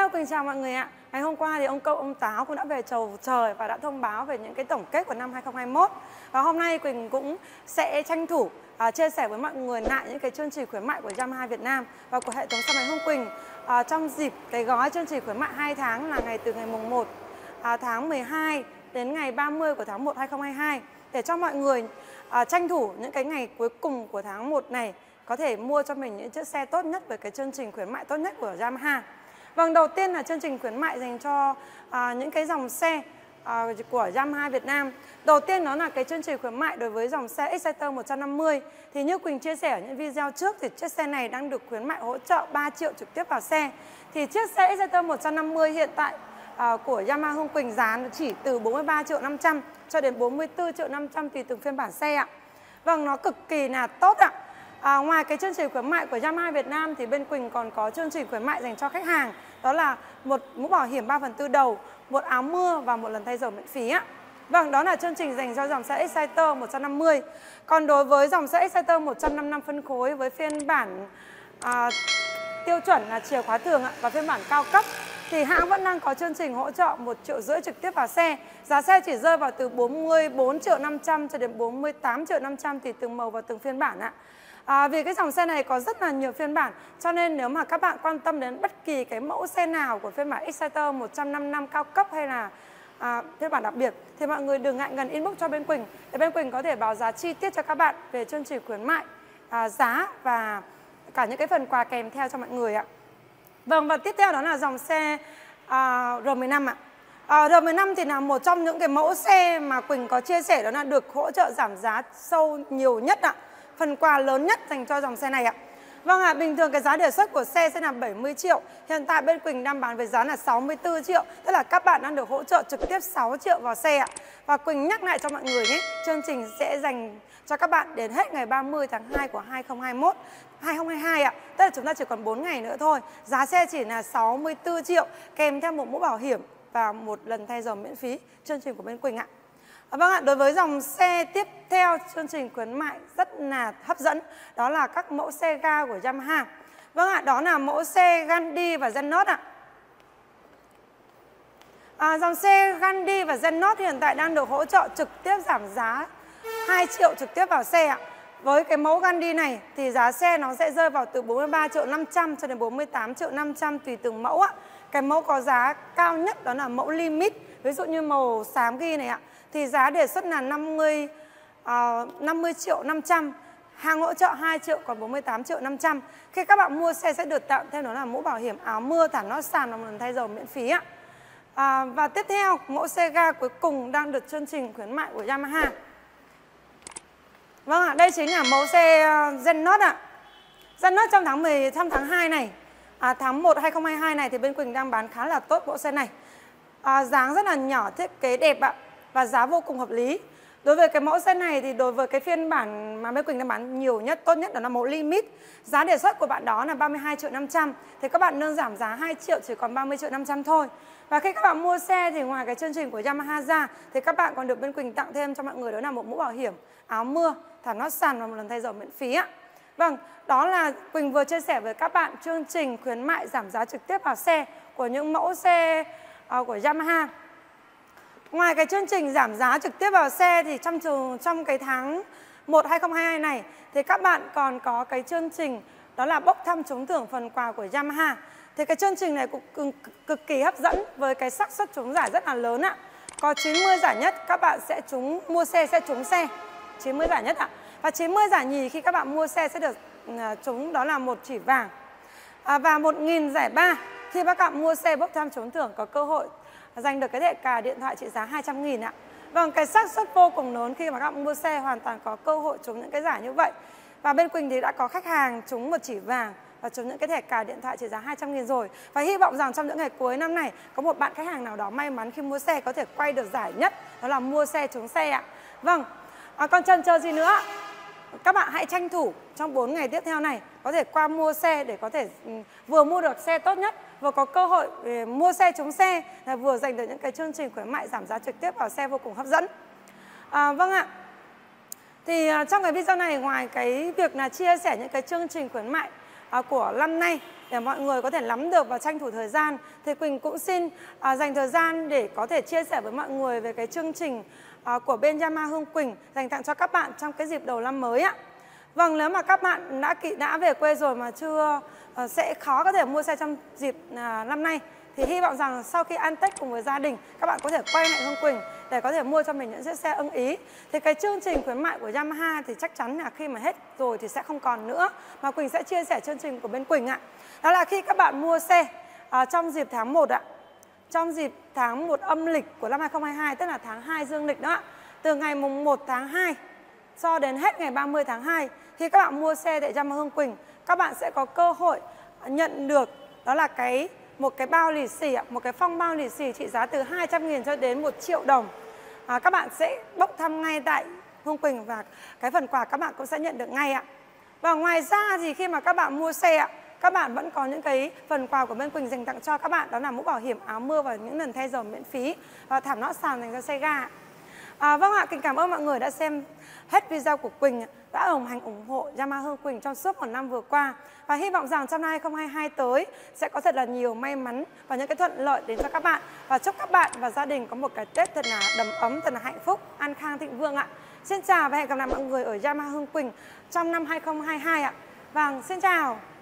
Hello, Quỳnh chào mọi người ạ. Ngày hôm qua thì ông Cậu, ông Táo cũng đã về chầu trời và đã thông báo về những cái tổng kết của năm 2021. Và hôm nay Quỳnh cũng sẽ tranh thủ chia sẻ với mọi người lại những cái chương trình khuyến mại của Yamaha Việt Nam và của hệ thống xe máy Hương Quỳnh trong dịp cái gói chương trình khuyến mại 2 tháng là ngày từ ngày mùng 1 tháng 12 đến ngày 30 của tháng 1 2022 để cho mọi người tranh thủ những cái ngày cuối cùng của tháng 1 này có thể mua cho mình những chiếc xe tốt nhất với cái chương trình khuyến mại tốt nhất của Yamaha. Vâng, đầu tiên là chương trình khuyến mại dành cho những cái dòng xe của Yamaha Việt Nam. Đầu tiên đó là cái chương trình khuyến mại đối với dòng xe Exciter 150. Thì như Quỳnh chia sẻ ở những video trước thì chiếc xe này đang được khuyến mại hỗ trợ 3 triệu trực tiếp vào xe. Thì chiếc xe Exciter 150 hiện tại của Yamaha Hương Quỳnh giá nó chỉ từ 43 triệu 500 cho đến 44 triệu 500 tùy từng phiên bản xe ạ. Vâng, nó cực kỳ là tốt ạ. Ngoài cái chương trình khuyến mại của Yamaha Việt Nam thì bên Quỳnh còn có chương trình khuyến mại dành cho khách hàng. Đó là một mũ bảo hiểm 3/4 đầu, một áo mưa và một lần thay dầu miễn phí ạ. Vâng, đó là chương trình dành cho dòng xe Exciter 150. Còn đối với dòng xe Exciter 155 phân khối với phiên bản tiêu chuẩn là chìa khóa thường và phiên bản cao cấp thì hãng vẫn đang có chương trình hỗ trợ 1,5 triệu trực tiếp vào xe. Giá xe chỉ rơi vào từ 44 triệu 500 cho đến 48 triệu 500 tùy từng màu và từng phiên bản ạ. Vì cái dòng xe này có rất là nhiều phiên bản, cho nên nếu mà các bạn quan tâm đến bất kỳ cái mẫu xe nào của phiên bản Exciter 155 cao cấp hay là phiên bản đặc biệt thì mọi người đừng ngại ngần inbox cho bên Quỳnh để bên Quỳnh có thể báo giá chi tiết cho các bạn về chương trình khuyến mại, giá và cả những cái phần quà kèm theo cho mọi người ạ. Vâng, và tiếp theo đó là dòng xe R15 ạ. R15 thì là một trong những cái mẫu xe mà Quỳnh có chia sẻ đó là được hỗ trợ giảm giá sâu nhiều nhất ạ. Phần quà lớn nhất dành cho dòng xe này ạ. Vâng ạ, bình thường cái giá đề xuất của xe sẽ là 70 triệu. Hiện tại bên Quỳnh đang bán với giá là 64 triệu. Tức là các bạn đang được hỗ trợ trực tiếp 6 triệu vào xe ạ. Và Quỳnh nhắc lại cho mọi người nhé, chương trình sẽ dành cho các bạn đến hết ngày 30 tháng 2 của 2022 ạ. Tức là chúng ta chỉ còn 4 ngày nữa thôi. Giá xe chỉ là 64 triệu kèm theo một mũ bảo hiểm và một lần thay dầu miễn phí. Chương trình của bên Quỳnh ạ. Vâng ạ, đối với dòng xe tiếp theo chương trình khuyến mại rất là hấp dẫn, đó là các mẫu xe ga của Yamaha. Vâng ạ, đó là mẫu xe Grandi và Zennos ạ. Dòng xe Grandi và Zennos hiện tại đang được hỗ trợ trực tiếp giảm giá 2 triệu trực tiếp vào xe ạ. Với cái mẫu Grandi này thì giá xe nó sẽ rơi vào từ 43 triệu 500 cho đến 48 triệu 500 tùy từng mẫu ạ. Cái mẫu có giá cao nhất đó là mẫu Limit, ví dụ như màu xám ghi này ạ. Thì giá đề xuất là 50 triệu 500, hàng hỗ trợ 2 triệu còn 48 triệu 500. Khi các bạn mua xe sẽ được tặng thêm đó là mũ bảo hiểm, áo mưa, thảm lót sàn và một lần thay dầu miễn phí ạ. Và tiếp theo, mẫu xe ga cuối cùng đang được chương trình khuyến mại của Yamaha. Vâng ạ, đây chính là mẫu xe Zennos ạ. Zennos trong tháng 2 này, tháng 1 2022 này thì bên Quỳnh đang bán khá là tốt mẫu xe này. Dáng rất là nhỏ, thiết kế đẹp ạ. Và giá vô cùng hợp lý. Đối với cái mẫu xe này thì đối với cái phiên bản mà bên Quỳnh đang bán nhiều nhất, tốt nhất đó là mẫu Limit. Giá đề xuất của bạn đó là 32 triệu 500. Thì các bạn nên giảm giá 2 triệu chỉ còn 30 triệu 500 thôi. Và khi các bạn mua xe thì ngoài cái chương trình của Yamaha ra thì các bạn còn được bên Quỳnh tặng thêm cho mọi người đó là một mũ bảo hiểm, áo mưa, thảm lót sàn và một lần thay dầu miễn phí ạ. Vâng, đó là Quỳnh vừa chia sẻ với các bạn chương trình khuyến mại giảm giá trực tiếp vào xe của những mẫu xe của Yamaha. Ngoài cái chương trình giảm giá trực tiếp vào xe thì trong cái tháng 1 2022 này thì các bạn còn có cái chương trình đó là bốc thăm trúng thưởng phần quà của Yamaha. Thì cái chương trình này cũng cực kỳ hấp dẫn với cái xác suất trúng giải rất là lớn ạ. Có 90 giải nhất các bạn sẽ mua xe sẽ trúng xe. 90 giải nhất ạ. Và 90 giải nhì khi các bạn mua xe sẽ được trúng đó là 1 chỉ vàng. Và 1.000 giải ba khi các bạn mua xe bốc thăm trúng thưởng có cơ hội giành được cái thẻ cào điện thoại trị giá 200.000 ạ. Vâng, cái xác suất vô cùng lớn khi mà các bạn mua xe hoàn toàn có cơ hội trúng những cái giải như vậy. Và bên Quỳnh thì đã có khách hàng trúng 1 chỉ vàng và trúng những cái thẻ cào điện thoại trị giá 200.000 rồi. Và hy vọng rằng trong những ngày cuối năm này có một bạn khách hàng nào đó may mắn khi mua xe có thể quay được giải nhất, đó là mua xe trúng xe ạ. Vâng, còn chần chờ gì nữa? Các bạn hãy tranh thủ trong 4 ngày tiếp theo này có thể qua mua xe để có thể vừa mua được xe tốt nhất, vừa có cơ hội mua xe trúng xe, vừa giành được những cái chương trình khuyến mại giảm giá trực tiếp vào xe vô cùng hấp dẫn. Vâng ạ. Thì trong cái video này ngoài cái việc là chia sẻ những cái chương trình khuyến mại của năm nay để mọi người có thể nắm được và tranh thủ thời gian. Thì Quỳnh cũng xin dành thời gian để có thể chia sẻ với mọi người về cái chương trình của bên Yamaha Hương Quỳnh dành tặng cho các bạn trong cái dịp đầu năm mới ạ. Vâng, nếu mà các bạn đã về quê rồi mà chưa sẽ khó có thể mua xe trong dịp năm nay, thì hy vọng rằng sau khi ăn Tết cùng với gia đình, các bạn có thể quay lại Hương Quỳnh để có thể mua cho mình những chiếc xe ưng ý. Thì cái chương trình khuyến mại của Yamaha thì chắc chắn là khi mà hết rồi thì sẽ không còn nữa, mà Quỳnh sẽ chia sẻ chương trình của bên Quỳnh ạ. Đó là khi các bạn mua xe trong dịp tháng 1 ạ, trong dịp tháng 1 âm lịch của năm 2022, tức là tháng 2 dương lịch đó ạ, từ ngày mùng 1 tháng 2 cho đến hết ngày 30 tháng 2, khi các bạn mua xe tại Yamaha Hương Quỳnh, các bạn sẽ có cơ hội nhận được đó là một cái bao lì xì ạ, một cái phong bao lì xì trị giá từ 200.000 cho đến 1 triệu đồng. Các bạn sẽ bốc thăm ngay tại Hương Quỳnh và cái phần quà các bạn cũng sẽ nhận được ngay ạ. Và ngoài ra thì khi mà các bạn mua xe ạ, các bạn vẫn có những cái phần quà của bên Quỳnh dành tặng cho các bạn, đó là mũ bảo hiểm, áo mưa và những lần thay dầu miễn phí và thảm lót sàn dành cho xe ga. Vâng ạ, Quỳnh cảm ơn mọi người đã xem hết video của Quỳnh, đã đồng hành ủng hộ Yamaha Hương Quỳnh trong suốt một năm vừa qua. Và hy vọng rằng trong năm 2022 tới sẽ có thật là nhiều may mắn và những cái thuận lợi đến cho các bạn. Và chúc các bạn và gia đình có một cái Tết thật là đầm ấm, thật là hạnh phúc, an khang thịnh vượng ạ. Xin chào và hẹn gặp lại mọi người ở Yamaha Hương Quỳnh trong năm 2022 ạ. Vâng, xin chào.